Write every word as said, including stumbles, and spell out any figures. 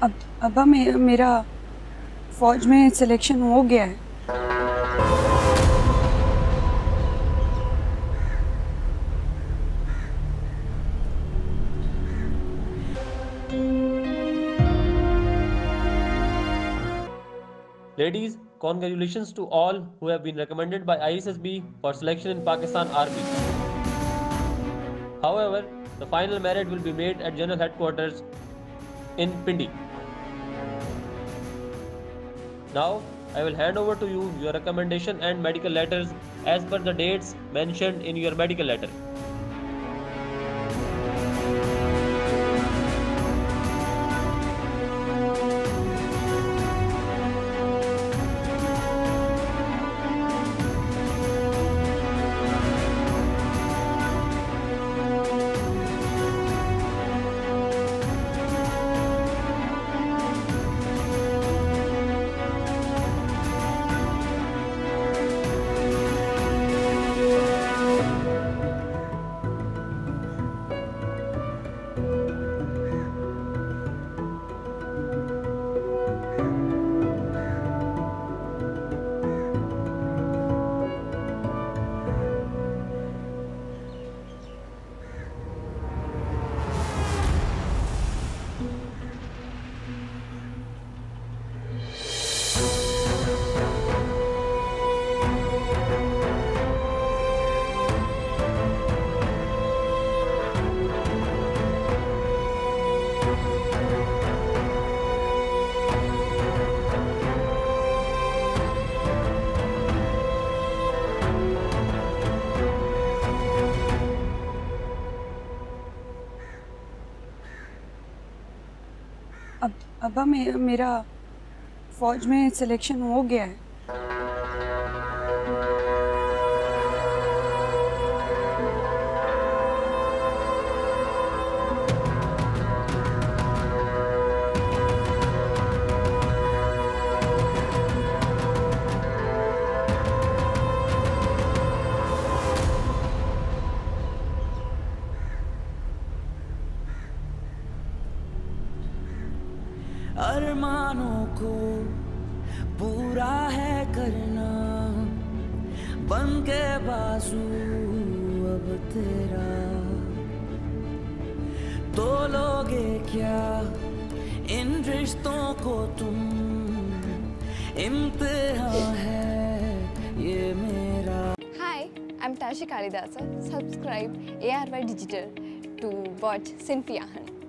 अब अब्बा मे, मेरा फौज में सिलेक्शन हो गया है। Ladies, congratulations to all who have been recommended by I S S B for selection in Pakistan Army. However, the final merit will be made at General Headquarters in Pindi. Now, I will hand over to you your recommendation and medical letters as per the dates mentioned in your medical letter. अब अब्बा मे, मेरा फौज में selection हो गया है। अरमानों को पूरा है करना, बन के बाजू अब तेरा, तो लोगे क्या इन रिश्तों को तुम, इम्तिहान है ये मेरा। Hi, I'm Tashi Kalidasa. Subscribe A R Y Digital to watch Sinfiyahan.